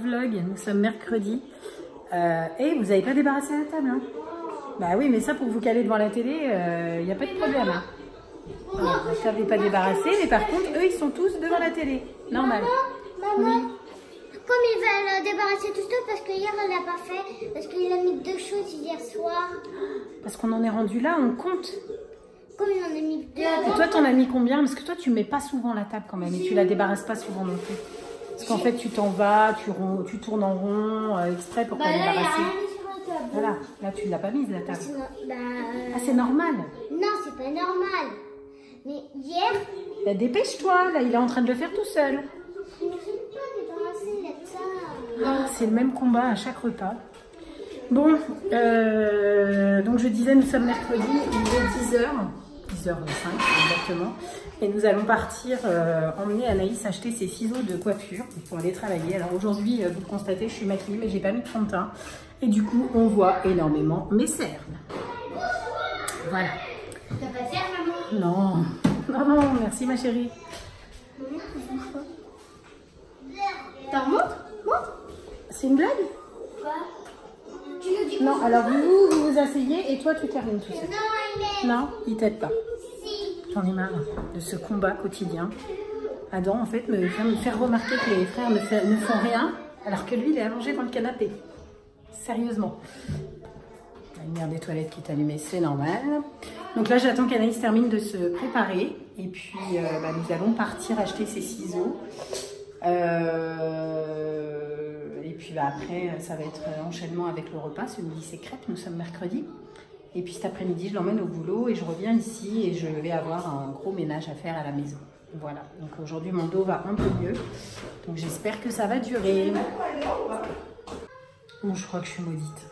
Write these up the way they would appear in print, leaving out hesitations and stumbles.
vlog, nous sommes mercredi. Et vous n'avez pas débarrassé la table, hein? Bah oui, mais ça, pour vous caler devant la télé, il n'y a pas de problème. Hein. Alors, la table n'est pas débarrassée, mais par contre, eux, ils sont tous devant la télé. Normal. Maman, comme ils veulent débarrasser tout ça, parce que hier, on l'a pas fait, parce qu'il a mis 2 choses hier soir. Parce qu'on en est rendu là, on compte. Comme il en a mis 2. Et toi, t'en as mis combien? Parce que toi, tu mets pas souvent la table quand même, et tu la débarrasses pas souvent non plus. Parce qu'en fait, tu t'en vas, tu tournes en rond, exprès pour pas débarrasser. Voilà, là tu l'as pas mise la table. Ah, c'est normal. Non, c'est pas normal. Mais hier... Bah, dépêche-toi, là il est en train de le faire tout seul. Je ne sais pas débarrasser la table. C'est le même combat à chaque repas. Bon, donc je disais, nous sommes mercredi, il est 10h. 10h05 exactement. Et nous allons partir emmener Anaïs acheter ses ciseaux de coiffure pour aller travailler. Alors aujourd'hui, vous le constatez, je suis maquillée, mais j'ai pas mis de fond de teint. Et du coup, on voit énormément mes cernes. Voilà. T'as pas fait, maman? Non, non, non, merci ma chérie. T'en montres? Montre. C'est une blague? Quoi? Tu nous dis Non, alors vous asseyez et toi tu termines tout seul. Non, il est... Non, il t'aide pas. Si. J'en ai marre de ce combat quotidien. Adam, en fait, me faire remarquer que les frères ne font rien, alors que lui, il est allongé dans le canapé. Sérieusement. La lumière des toilettes qui est allumée, c'est normal. Donc là, j'attends qu'Anaïs termine de se préparer. Et puis, nous allons partir acheter ses ciseaux. Et puis après, ça va être enchaînement avec le repas. Ce midi, c'est crêpes. Nous sommes mercredi. Et puis cet après-midi, je l'emmène au boulot et je reviens ici et je vais avoir un gros ménage à faire à la maison. Voilà. Donc aujourd'hui, mon dos va un peu mieux. Donc j'espère que ça va durer. Bon, je crois que je suis maudite.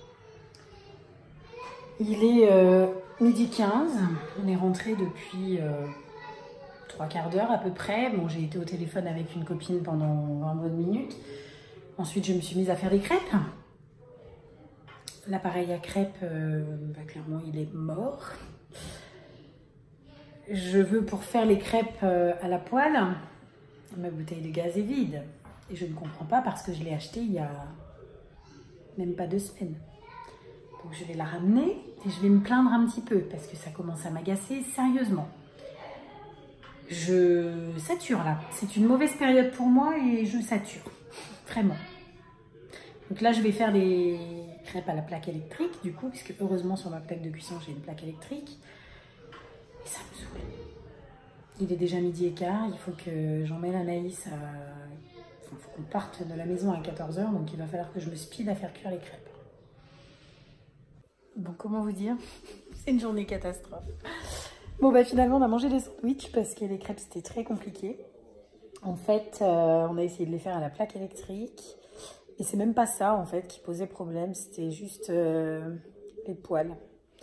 Il est 12h15. On est rentré depuis 3/4 d'heure à peu près. Bon, j'ai été au téléphone avec une copine pendant 20 bonnes minutes. Ensuite, je me suis mise à faire des crêpes. L'appareil à crêpes, clairement, il est mort. Je veux, pour faire les crêpes à la poêle, ma bouteille de gaz est vide. Et je ne comprends pas parce que je l'ai achetée il y a même pas 2 semaines. Donc je vais la ramener et je vais me plaindre un petit peu parce que ça commence à m'agacer sérieusement. Je sature là. C'est une mauvaise période pour moi et je sature. Vraiment. Donc là, je vais faire des crêpes à la plaque électrique, du coup, puisque heureusement, sur ma plaque de cuisson, j'ai une plaque électrique. Et ça me saoule. Il est déjà 12h15, il faut que j'emmène Anaïs à... il faut qu'on parte de la maison à 14h, donc il va falloir que je me speed à faire cuire les crêpes. Bon, comment vous dire? C'est une journée catastrophe. Bon, finalement, on a mangé des sandwichs parce que les crêpes, c'était très compliqué. En fait, on a essayé de les faire à la plaque électrique. Et c'est même pas ça, en fait, qui posait problème. C'était juste les poêles.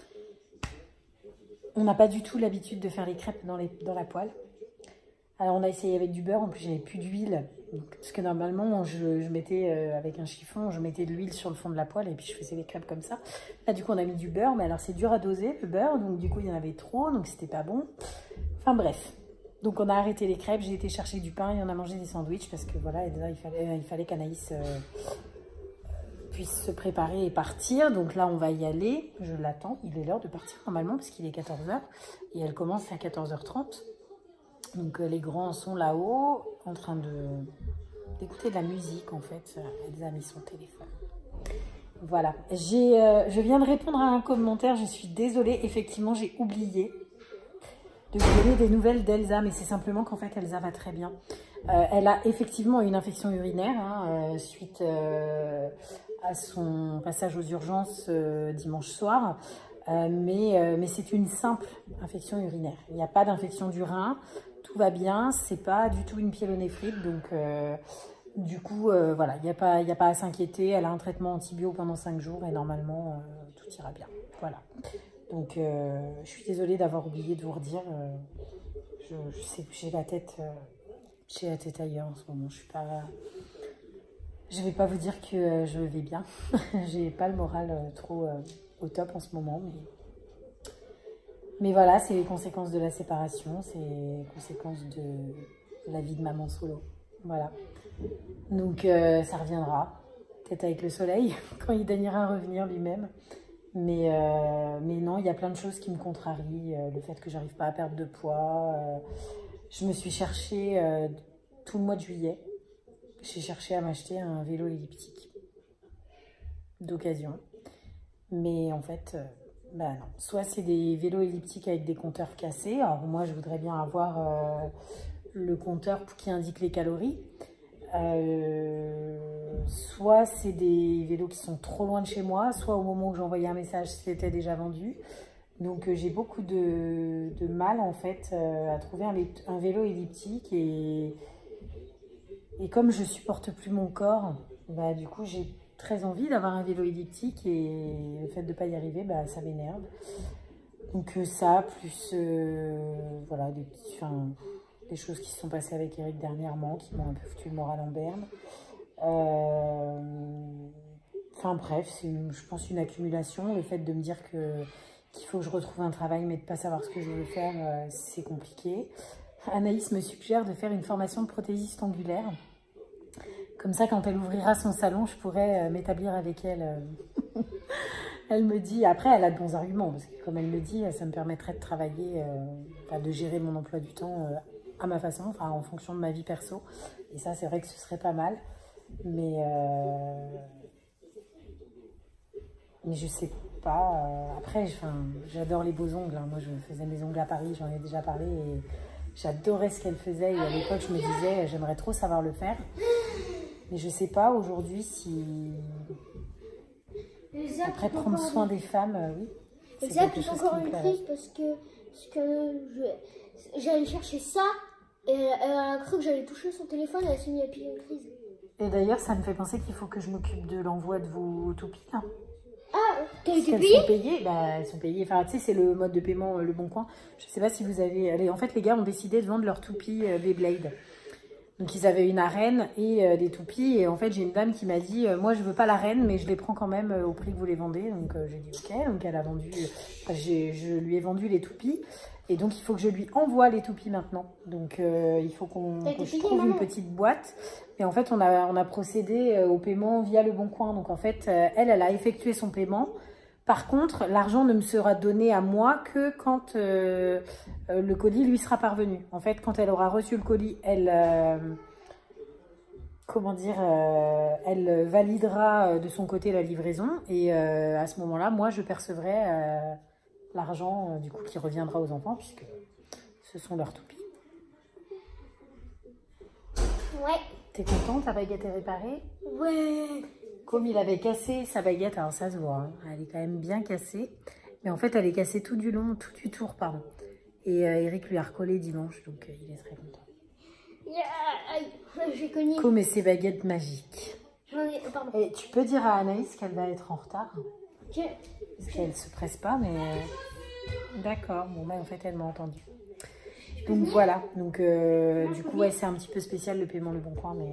On n'a pas du tout l'habitude de faire les crêpes dans la poêle. Alors, on a essayé avec du beurre. En plus, j'avais plus d'huile. Parce que normalement, je mettais, avec un chiffon, je mettais de l'huile sur le fond de la poêle. Et puis, je faisais les crêpes comme ça. Là, du coup, on a mis du beurre. Mais alors, c'est dur à doser, le beurre. Donc, du coup, il y en avait trop. Donc, c'était pas bon. Enfin, bref. Donc on a arrêté les crêpes, j'ai été chercher du pain et on a mangé des sandwichs parce que voilà, il fallait qu'Anaïs puisse se préparer et partir. Donc là on va y aller, je l'attends, il est l'heure de partir normalement parce qu'il est 14h et elle commence à 14h30. Donc les grands sont là-haut en train d'écouter de la musique en fait, elle a mis son téléphone. Voilà, je viens de répondre à un commentaire, je suis désolée, effectivement j'ai oublié de vous donner des nouvelles d'Elsa, mais c'est simplement qu'en fait Elsa va très bien. Elle a effectivement une infection urinaire suite à son passage aux urgences dimanche soir, mais c'est une simple infection urinaire. Il n'y a pas d'infection du rein, tout va bien, c'est pas du tout une pyélonéphrite, donc du coup voilà, il n'y a pas à s'inquiéter. Elle a un traitement antibio pendant 5 jours et normalement tout ira bien. Voilà. Donc, je suis désolée d'avoir oublié de vous redire. Je sais que j'ai la tête ailleurs en ce moment. Je vais pas vous dire que je vais bien. J'ai pas le moral trop au top en ce moment. Mais voilà, c'est les conséquences de la séparation. C'est les conséquences de la vie de maman solo. Voilà. Donc ça reviendra, peut-être avec le soleil, quand il daignera revenir lui-même. Mais non, il y a plein de choses qui me contrarient. Le fait que j'arrive pas à perdre de poids. Je me suis cherchée tout le mois de juillet. J'ai cherché à m'acheter un vélo elliptique d'occasion. Mais en fait, bah non. Soit c'est des vélos elliptiques avec des compteurs cassés. Alors moi, je voudrais bien avoir le compteur qui indique les calories. Soit c'est des vélos qui sont trop loin de chez moi, soit au moment où j'ai envoyé un message, c'était déjà vendu. Donc j'ai beaucoup de mal en fait à trouver un vélo elliptique et comme je supporte plus mon corps, bah, du coup j'ai très envie d'avoir un vélo elliptique et le fait de ne pas y arriver, bah, ça m'énerve. Donc ça, plus voilà, des choses qui se sont passées avec Eric dernièrement, qui m'ont un peu foutu le moral en berne. Enfin bref, c'est je pense une accumulation. Le fait de me dire qu'il faut que je retrouve un travail, mais de ne pas savoir ce que je veux faire, c'est compliqué. Anaïs me suggère de faire une formation de prothésiste angulaire. Comme ça, quand elle ouvrira son salon, je pourrais m'établir avec elle. Elle me dit, après elle a de bons arguments, parce que comme elle me dit, ça me permettrait de travailler, de gérer mon emploi du temps à ma façon, enfin en fonction de ma vie perso. Et ça, c'est vrai que ce serait pas mal. Mais je sais pas. Après, j'adore les beaux ongles. Hein. Moi, je faisais mes ongles à Paris, j'en ai déjà parlé. Et j'adorais ce qu'elle faisait. Et à l'époque, je me disais, j'aimerais trop savoir le faire. Mais je sais pas aujourd'hui si... Après, prendre soin des femmes, oui. Exact, c'est encore une crise parce que j'allais chercher ça et elle a cru que j'allais toucher son téléphone et elle s'est mise à piler une crise. Et d'ailleurs, ça me fait penser qu'il faut que je m'occupe de l'envoi de vos toupies. Hein. Ah, t'as été payées? Elles sont payées, bah, elles sont payées. Enfin, tu sais, c'est le mode de paiement Le Bon Coin. Je sais pas si vous avez... En fait, les gars ont décidé de vendre leurs toupies Beyblade. Donc, ils avaient une arène et des toupies. Et en fait, j'ai une dame qui m'a dit, moi, je veux pas l'arène, mais je les prends quand même au prix que vous les vendez. Donc, j'ai dit, ok. Donc, elle a vendu... je lui ai vendu les toupies. Et donc, il faut que je lui envoie les toupies maintenant. Donc, il faut que je trouve une petite boîte. Et en fait, on a procédé au paiement via Le Bon Coin. Donc, en fait, elle a effectué son paiement. Par contre, l'argent ne me sera donné à moi que quand le colis lui sera parvenu. En fait, quand elle aura reçu le colis, elle validera de son côté la livraison. Et à ce moment-là, moi, je percevrai l'argent du coup qui reviendra aux enfants puisque ce sont leurs toupies. Ouais. T'es content? Ta baguette est réparée? Ouais. Comme il avait cassé sa baguette, alors ça se voit, hein, elle est quand même bien cassée. Mais en fait, elle est cassée tout du tour, pardon. Et Eric lui a recollé dimanche, donc il est très content. J'ai connu. Comme et ses baguettes magiques. Pardon. Et tu peux dire à Anaïs qu'elle va être en retard? Okay. Parce qu'elle ne se presse pas, mais... D'accord, bon, bah, en fait, elle m'a entendu. Donc voilà, donc du coup, ouais, c'est un petit peu spécial le paiement Le Bon Coin, mais...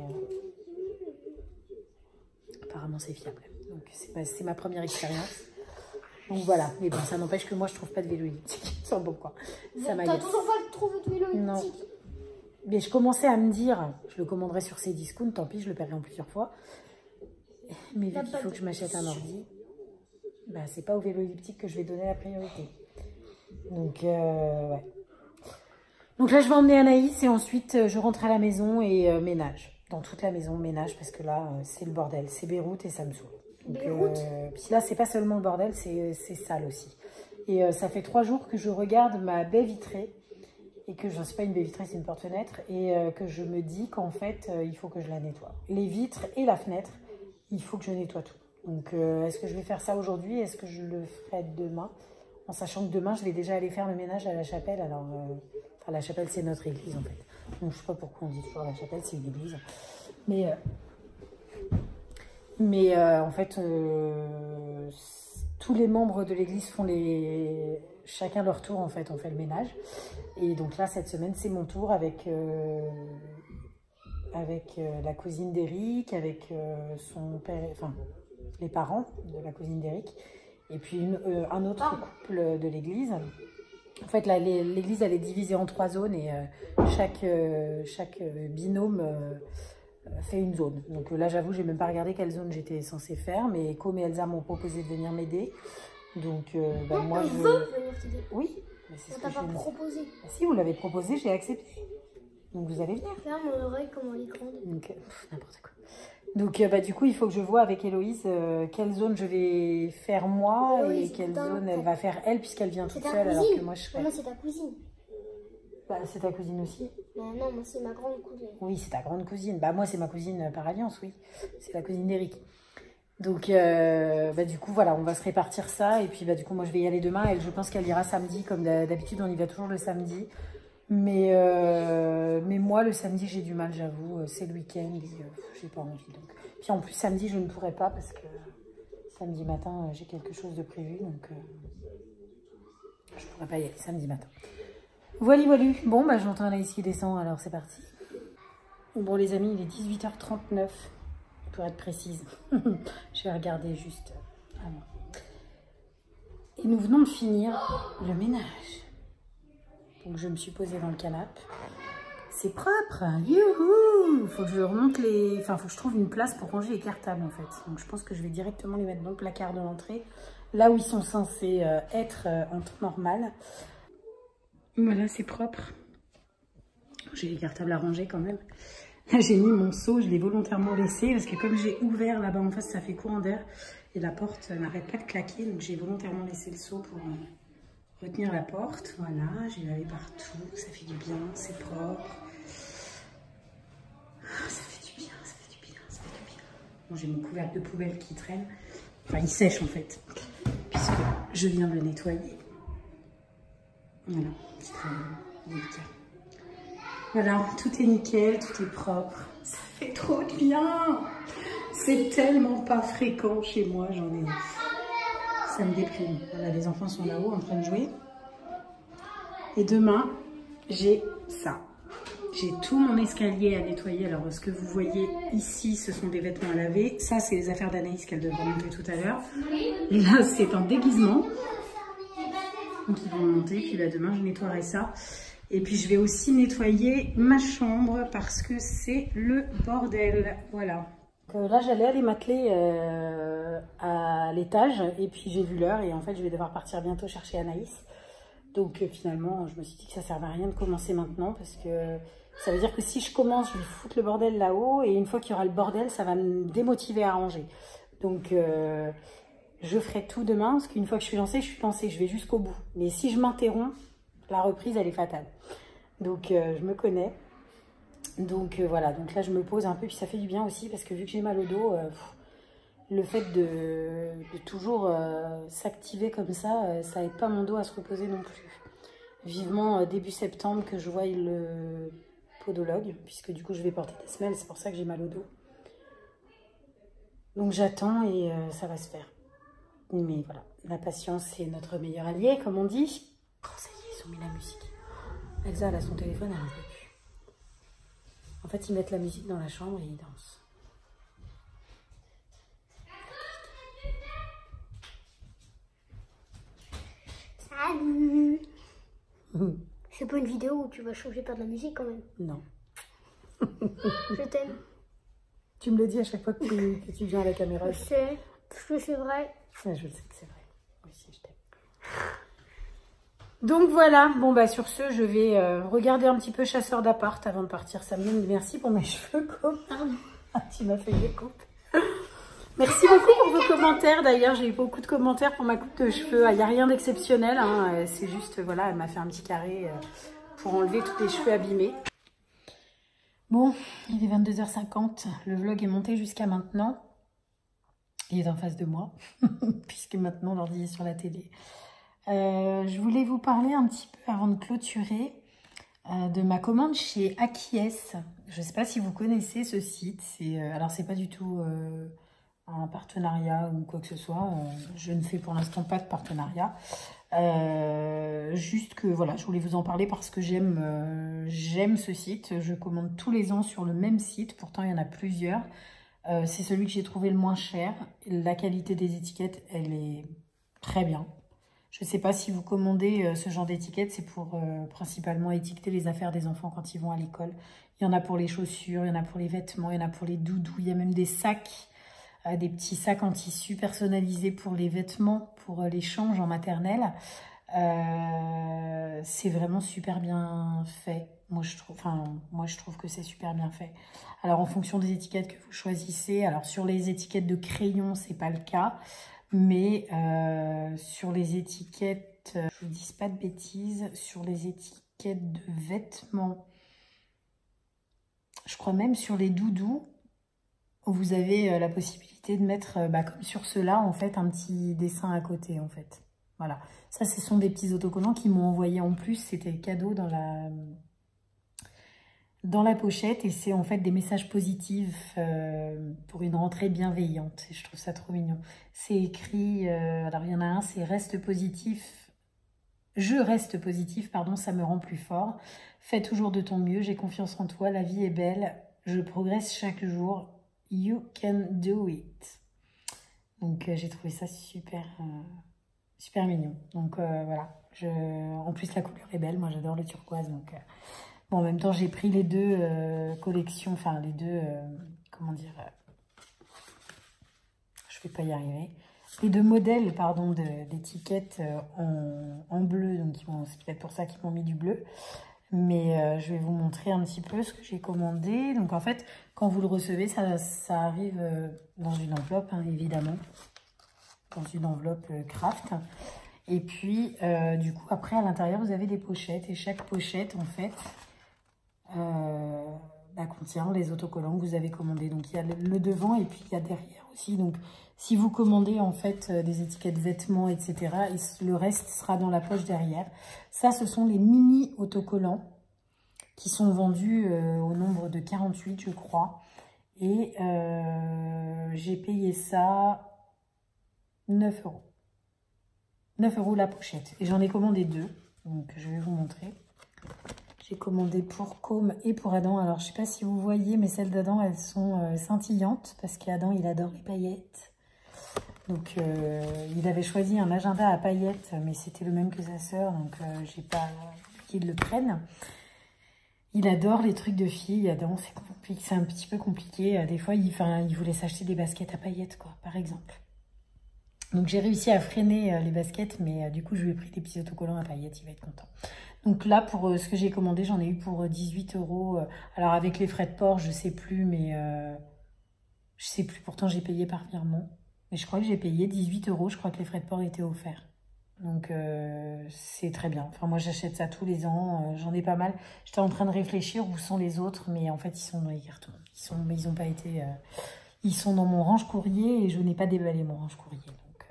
apparemment, c'est fiable. Donc, c'est ma première expérience. Donc voilà. Mais bon, ça n'empêche que moi, je trouve pas de vélo elliptique sur Le Bon Coin. Ça m'agace. T'as toujours pas trouvé de vélo elliptique? Non. Mais je commençais à me dire, je le commanderai sur Cdiscount, tant pis, je le paierai en plusieurs fois. Mais vu qu'il faut que je m'achète un ordi, bah, c'est pas au vélo elliptique que je vais donner la priorité. Donc, ouais. Donc là, je vais emmener Anaïs et ensuite, je rentre à la maison et ménage. Dans toute la maison, ménage, parce que là, c'est le bordel. C'est Beyrouth et ça me saoule. Donc, puis là, c'est pas seulement le bordel, c'est sale aussi. Et ça fait 3 jours que je regarde ma baie vitrée. Et que je ne sais pas une baie vitrée, c'est une porte-fenêtre. Et que je me dis qu'en fait, il faut que je la nettoie. Les vitres et la fenêtre, il faut que je nettoie tout. Donc, est-ce que je vais faire ça aujourd'hui? Est-ce que je le ferai demain? En sachant que demain, je vais déjà aller faire le ménage à la chapelle. Alors, enfin, la chapelle, c'est notre église, en fait. Donc, je ne sais pas pourquoi on dit toujours la chapelle, c'est une église. Mais en fait, tous les membres de l'église font chacun leur tour, en fait, on fait le ménage. Et donc là, cette semaine, c'est mon tour avec la cousine d'Eric, avec son père, enfin, les parents de la cousine d'Eric, et puis un autre couple de l'église. En fait, l'église, elle est divisée en 3 zones et chaque binôme fait une zone. Donc là, j'avoue, j'ai même pas regardé quelle zone j'étais censée faire, mais Com et Elsa m'ont proposé de venir m'aider. Donc moi, je veux venir t'aider. Oui, mais c'est ce On que t'a je pas viens de- proposé. Ah, si, vous l'avez proposé, j'ai accepté. Donc vous allez venir. Regarde mon oreille, comment elle est grande. Donc, n'importe quoi. Donc, du coup, il faut que je vois avec Héloïse quelle zone je vais faire moi Héloïse, et quelle putain, zone elle va faire elle, puisqu'elle vient C'est toute ta seule alors cousine. que moi je serai. Moi, c'est ta cousine. Bah, c'est ta cousine aussi. Bah, non, moi, c'est ma grande cousine. Oui, c'est ta grande cousine. Bah, moi, c'est ma cousine par alliance, oui. C'est la cousine d'Eric. Donc, du coup, voilà, on va se répartir ça. Et puis, du coup, moi, je vais y aller demain. Elle, je pense qu'elle ira samedi. Comme d'habitude, on y va toujours le samedi. Mais moi, le samedi, j'ai du mal, j'avoue. C'est le week-end et j'ai pas envie. Donc. Puis, en plus, samedi, je ne pourrai pas parce que samedi matin, j'ai quelque chose de prévu. Donc, je ne pourrai pas y aller samedi matin. Voilà. Bon, j'entends Anaïs qui descend, alors c'est parti. Bon, les amis, il est 18h39, pour être précise. Je vais regarder juste avant. Et nous venons de finir le ménage. Donc, je me suis posée dans le canapé. C'est propre, youhou! Faut que je remonte les... Enfin, faut que je trouve une place pour ranger les cartables, en fait. Donc, je pense que je vais directement les mettre dans le placard de l'entrée, là où ils sont censés être en temps normal. Voilà, c'est propre. J'ai les cartables à ranger quand même. Là, j'ai mis mon seau, je l'ai volontairement laissé parce que comme j'ai ouvert là-bas en face, ça fait courant d'air et la porte n'arrête pas de claquer. Donc, j'ai volontairement laissé le seau pour retenir la porte. Voilà, j'ai lavé partout, ça fait du bien, c'est propre. Ça fait du bien, ça fait du bien, ça fait du bien. Bon, j'ai mon couvercle de poubelle qui traîne. Enfin, il sèche en fait, puisque je viens de le nettoyer. Voilà, c'est très délicat. Voilà, tout est nickel, tout est propre. Ça fait trop de bien. C'est tellement pas fréquent chez moi, j'en ai... Ça me déprime. Voilà, les enfants sont là-haut en train de jouer. Et demain, j'ai ça. J'ai tout mon escalier à nettoyer. Alors, ce que vous voyez ici, ce sont des vêtements à laver. Ça, c'est les affaires d'Anaïs qu'elle devrait monter tout à l'heure. Et là, c'est un déguisement. Donc, ils vont monter. Puis demain, je nettoierai ça. Et puis, je vais aussi nettoyer ma chambre parce que c'est le bordel. Voilà. Là, j'allais aller m'atteler à l'étage. Et puis, j'ai vu l'heure. Et en fait, je vais devoir partir bientôt chercher Anaïs. Donc, finalement, je me suis dit que ça ne servait à rien de commencer maintenant parce que ça veut dire que si je commence, je vais foutre le bordel là-haut. Et une fois qu'il y aura le bordel, ça va me démotiver à ranger. Donc, je ferai tout demain parce qu'une fois que je suis lancée, je vais jusqu'au bout. Mais si je m'interromps, la reprise, elle est fatale. Donc, je me connais. Donc, voilà. Donc là, je me pose un peu. Puis ça fait du bien aussi parce que vu que j'ai mal au dos, le fait de toujours s'activer comme ça, ça aide pas mon dos à se reposer non plus. Vivement début septembre que je voie le podologue, puisque du coup je vais porter des semelles, c'est pour ça que j'ai mal au dos. Donc j'attends et ça va se faire. Mais voilà, la patience c'est notre meilleur allié, comme on dit. Oh ça y est, ils ont mis la musique. Elsa, elle a son téléphone, elle ne peut plus. En fait, ils mettent la musique dans la chambre et ils dansent. Salut. C'est pas une vidéo où tu vas changer par de la musique quand même. Non. Je t'aime. Tu me le dis à chaque fois que tu viens à la caméra. Je sais, parce que c'est vrai. Ouais, je sais que c'est vrai. Moi aussi, je t'aime. Donc voilà, bon sur ce, je vais regarder un petit peu Chasseur d'appart avant de partir samedi. Merci pour mes cheveux, pardon. Ah, tu m'as fait des coupes. Merci beaucoup pour vos commentaires. D'ailleurs, j'ai eu beaucoup de commentaires pour ma coupe de cheveux. Il n'y a rien d'exceptionnel. Hein. C'est juste, voilà, elle m'a fait un petit carré pour enlever tous les cheveux abîmés. Bon, il est 22h50. Le vlog est monté jusqu'à maintenant. Il est en face de moi, puisque maintenant l'ordi est sur la télé. Je voulais vous parler un petit peu avant de clôturer de ma commande chez Acquies. Je ne sais pas si vous connaissez ce site. Alors, c'est pas du tout... un partenariat ou quoi que ce soit. Je ne fais pour l'instant pas de partenariat. Juste que voilà, je voulais vous en parler parce que j'aime ce site. Je commande tous les ans sur le même site. Pourtant, il y en a plusieurs. C'est celui que j'ai trouvé le moins cher. La qualité des étiquettes, elle est très bien. Je ne sais pas si vous commandez ce genre d'étiquette, c'est pour principalement étiqueter les affaires des enfants quand ils vont à l'école. Il y en a pour les chaussures, il y en a pour les vêtements, il y en a pour les doudous. Il y a même des sacs, des petits sacs en tissu personnalisés pour les vêtements, pour les changes en maternelle. C'est vraiment super bien fait. Moi, je trouve que c'est super bien fait. Alors, en fonction des étiquettes que vous choisissez, alors sur les étiquettes de crayons, c'est pas le cas. Mais sur les étiquettes, je vous dis pas de bêtises, sur les étiquettes de vêtements, je crois même sur les doudous, vous avez la possibilité de mettre, comme sur ceux-là, en fait, un petit dessin à côté, en fait. Voilà. Ça, ce sont des petits autocollants qu'ils m'ont envoyé en plus. C'était cadeau dans la pochette. Et c'est en fait des messages positifs pour une rentrée bienveillante. Et je trouve ça trop mignon. C'est écrit, alors il y en a un, c'est « Reste positif ». Je reste positif, pardon, ça me rend plus fort. Fais toujours de ton mieux, j'ai confiance en toi, la vie est belle. Je progresse chaque jour. You can do it. Donc j'ai trouvé ça super, super mignon. Donc voilà. En plus la couleur est belle, moi j'adore le turquoise. Donc bon, en même temps j'ai pris les deux collections, enfin les deux, comment dire, je vais pas y arriver. Les deux modèles, pardon, d'étiquettes en bleu, donc c'est peut-être pour ça qu'ils m'ont mis du bleu. Mais je vais vous montrer un petit peu ce que j'ai commandé. Donc en fait, quand vous le recevez, ça arrive dans une enveloppe, hein, évidemment. Dans une enveloppe craft. Et puis, du coup, après, à l'intérieur, vous avez des pochettes. Et chaque pochette, en fait, contient les autocollants que vous avez commandés. Donc, il y a le devant et puis il y a derrière aussi. Donc, si vous commandez, en fait, des étiquettes vêtements, etc., le reste sera dans la poche derrière. Ça, ce sont les mini autocollants qui sont vendus au nombre de 48, je crois. Et j'ai payé ça 9 €. 9 € la pochette. Et j'en ai commandé deux. Donc, je vais vous montrer. J'ai commandé pour Com et pour Adam. Alors, je ne sais pas si vous voyez, mais celles d'Adam, elles sont scintillantes. Parce qu'Adam, il adore les paillettes. Donc, il avait choisi un agenda à paillettes. Mais c'était le même que sa sœur. Donc, j'ai pas qu'il le prenne. Il adore les trucs de filles. Adam, c'est un petit peu compliqué. Des fois, il voulait s'acheter des baskets à paillettes, quoi, par exemple. Donc, j'ai réussi à freiner les baskets, mais du coup, je lui ai pris des petits autocollants à paillettes. Il va être content. Donc là, pour ce que j'ai commandé, j'en ai eu pour 18 €. Alors, avec les frais de port, je sais plus, mais je sais plus. Pourtant, j'ai payé par virement. Mais je crois que j'ai payé 18 €. Je crois que les frais de port étaient offerts. Donc, c'est très bien. Enfin, moi, j'achète ça tous les ans. J'en ai pas mal. J'étais en train de réfléchir où sont les autres, mais en fait, ils sont dans les cartons. Ils ont pas été... ils sont dans mon range courrier et je n'ai pas déballé mon range courrier. Donc,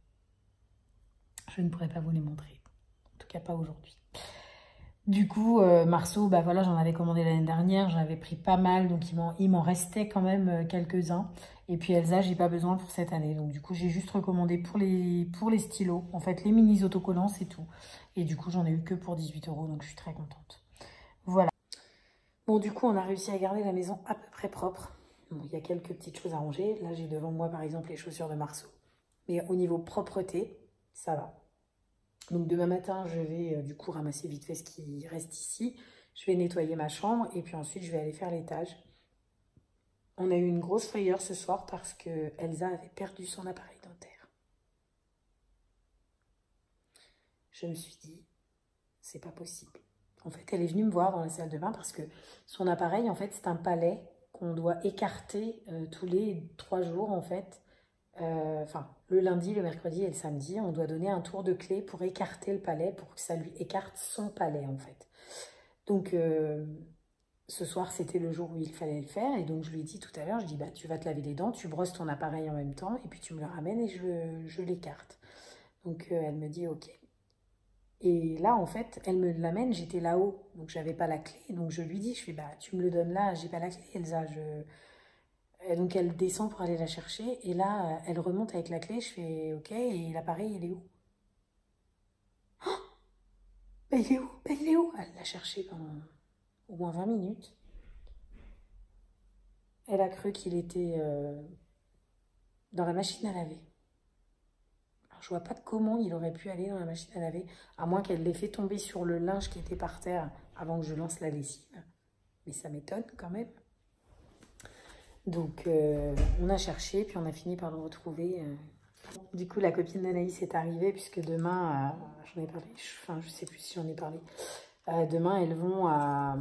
je ne pourrais pas vous les montrer. En tout cas, pas aujourd'hui. Du coup, Marceau, voilà, j'en avais commandé l'année dernière. J'en avais pris pas mal. Donc, il m'en restait quand même quelques-uns. Et puis, Elsa, j'ai pas besoin pour cette année. Donc, du coup, j'ai juste recommandé pour les stylos. En fait, les mini autocollants, c'est tout. Et du coup, j'en ai eu que pour 18 €. Donc, je suis très contente. Voilà. Bon, du coup, on a réussi à garder la maison à peu près propre. Bon, il y a quelques petites choses à ranger. Là, j'ai devant moi, par exemple, les chaussures de Marceau. Mais au niveau propreté, ça va. Donc, demain matin, je vais du coup ramasser vite fait ce qui reste ici. Je vais nettoyer ma chambre et puis ensuite, je vais aller faire l'étage. On a eu une grosse frayeur ce soir parce que Elsa avait perdu son appareil dentaire. Je me suis dit, c'est pas possible. En fait, elle est venue me voir dans la salle de bain parce que son appareil, en fait, c'est un palais qu'on doit écarter tous les 3 jours, en fait. Le lundi, le mercredi et le samedi, on doit donner un tour de clé pour écarter le palais, pour que ça lui écarte son palais, en fait. Donc, ce soir, c'était le jour où il fallait le faire. Et donc, je lui ai dit tout à l'heure, je dis, tu vas te laver les dents, tu brosses ton appareil en même temps, et puis tu me le ramènes et je l'écarte. Donc, elle me dit, ok. Et là, en fait, elle me l'amène, j'étais là-haut, donc j'avais pas la clé. Donc, je lui dis, tu me le donnes là, j'ai pas la clé, Elsa, Donc, elle descend pour aller la chercher. Et là, elle remonte avec la clé. Je fais OK. Et l'appareil, il est où? Oh, il est où? Il est où? Elle l'a cherché pendant au moins 20 minutes. Elle a cru qu'il était dans la machine à laver. je vois pas comment il aurait pu aller dans la machine à laver, à moins qu'elle l'ait fait tomber sur le linge qui était par terre avant que je lance la lessive. Mais ça m'étonne quand même. Donc, on a cherché, puis on a fini par le retrouver. Du coup, la copine d'Anaïs est arrivée, puisque demain, j'en ai parlé, enfin, je sais plus si j'en ai parlé. Demain, elles vont à...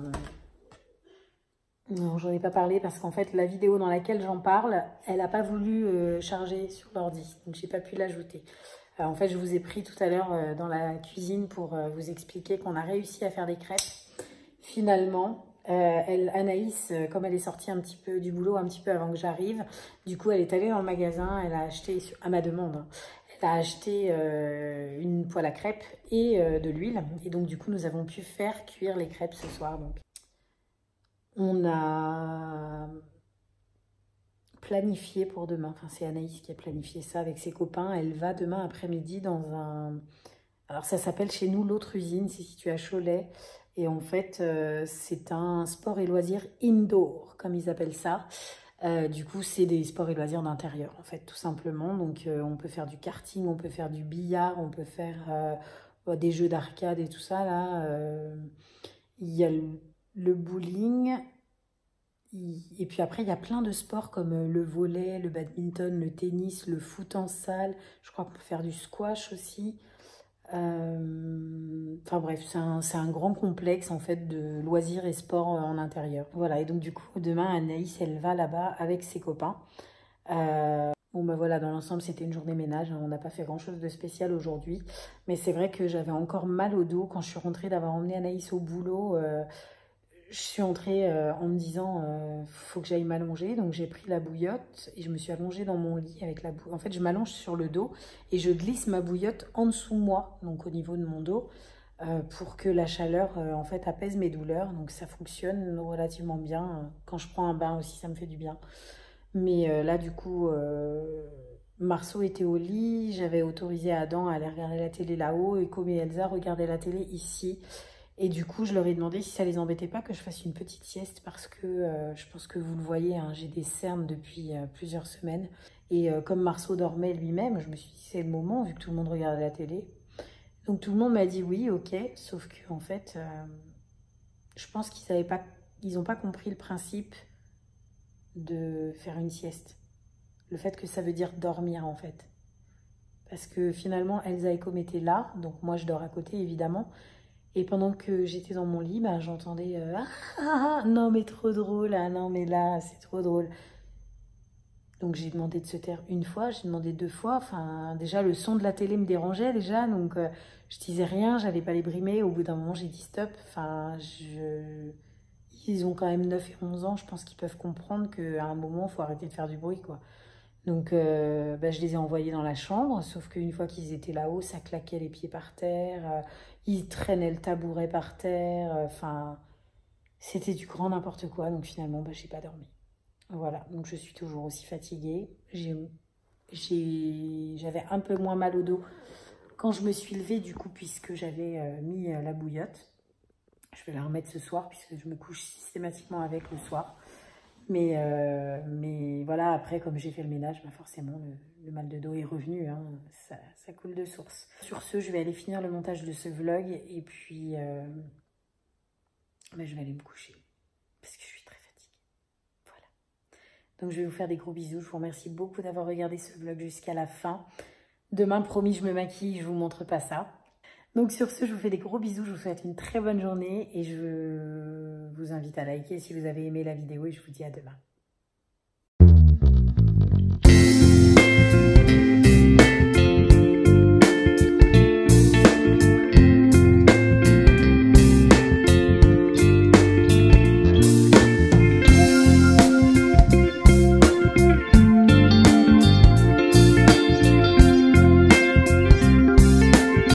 Non, j'en ai pas parlé parce qu'en fait, la vidéo dans laquelle j'en parle, elle n'a pas voulu charger sur l'ordi. Donc, j'ai pas pu l'ajouter. En fait, je vous ai pris tout à l'heure dans la cuisine pour vous expliquer qu'on a réussi à faire des crêpes. Finalement, Anaïs, comme elle est sortie un petit peu du boulot, un petit peu avant que j'arrive, du coup, elle est allée dans le magasin, elle a acheté, à ma demande, hein, elle a acheté une poêle à crêpes et de l'huile. Et donc, du coup, nous avons pu faire cuire les crêpes ce soir. Donc, on a planifié pour demain. Enfin, c'est Anaïs qui a planifié ça avec ses copains. Elle va demain après-midi dans un... Alors, ça s'appelle chez nous l'autre usine, c'est situé à Cholet. Et en fait, c'est un sport et loisirs indoor, comme ils appellent ça. Du coup, c'est des sports et loisirs d'intérieur, en fait, tout simplement. Donc, on peut faire du karting, on peut faire du billard, on peut faire des jeux d'arcade et tout ça. Là, il y a le bowling. Et puis après, il y a plein de sports comme le volley, le badminton, le tennis, le foot en salle. Je crois qu'on peut faire du squash aussi. Enfin bref, c'est un grand complexe en fait de loisirs et sports en intérieur. Voilà, et donc du coup, demain, Anaïs, elle va là-bas avec ses copains. Bon bah voilà, dans l'ensemble, c'était une journée ménage. On n'a pas fait grand-chose de spécial aujourd'hui. Mais c'est vrai que j'avais encore mal au dos quand je suis rentrée d'avoir emmené Anaïs au boulot. Je suis entrée en me disant faut que j'aille m'allonger, donc j'ai pris la bouillotte et je me suis allongée dans mon lit avec la bouillotte. En fait, je m'allonge sur le dos et je glisse ma bouillotte en dessous de moi, donc au niveau de mon dos, pour que la chaleur en fait apaise mes douleurs. Donc ça fonctionne relativement bien. Quand je prends un bain aussi, ça me fait du bien. Mais là, du coup, Marceau était au lit. J'avais autorisé Adam à aller regarder la télé là-haut et Comme et Elsa regardaient la télé ici. Et du coup, je leur ai demandé si ça les embêtait pas que je fasse une petite sieste parce que je pense que vous le voyez, hein, j'ai des cernes depuis plusieurs semaines. Et comme Marceau dormait lui-même, je me suis dit c'est le moment vu que tout le monde regardait la télé. Donc tout le monde m'a dit oui, ok, sauf que en fait, je pense qu'ils savaient pas, ils n'ont pas compris le principe de faire une sieste. Le fait que ça veut dire dormir en fait. Parce que finalement, Elsa et Com étaient là, donc moi je dors à côté évidemment. Et pendant que j'étais dans mon lit, bah, j'entendais non mais trop drôle, ah non mais là c'est trop drôle. Donc j'ai demandé de se taire une fois, j'ai demandé 2 fois. Enfin déjà le son de la télé me dérangeait déjà, donc je disais rien, j'allais pas les brimer. Au bout d'un moment j'ai dit stop. Enfin ils ont quand même 9 et 11 ans, je pense qu'ils peuvent comprendre qu'à un moment il faut arrêter de faire du bruit quoi. Donc bah, je les ai envoyés dans la chambre, sauf qu'une fois qu'ils étaient là-haut, ça claquait les pieds par terre, ils traînaient le tabouret par terre, enfin c'était du grand n'importe quoi. Donc finalement, bah, j'ai pas dormi. Voilà, donc je suis toujours aussi fatiguée. J'avais un peu moins mal au dos quand je me suis levée du coup, puisque j'avais mis la bouillotte. Je vais la remettre ce soir, puisque je me couche systématiquement avec le soir. Mais voilà, après, comme j'ai fait le ménage, bah forcément, le mal de dos est revenu. Hein, ça coule de source. Sur ce, je vais aller finir le montage de ce vlog. Et puis, bah, je vais aller me coucher. Parce que je suis très fatiguée. Voilà. Donc, je vais vous faire des gros bisous. Je vous remercie beaucoup d'avoir regardé ce vlog jusqu'à la fin. Demain, promis, je me maquille. Je vous montre pas ça. Donc sur ce, je vous fais des gros bisous, je vous souhaite une très bonne journée et je vous invite à liker si vous avez aimé la vidéo et je vous dis à demain.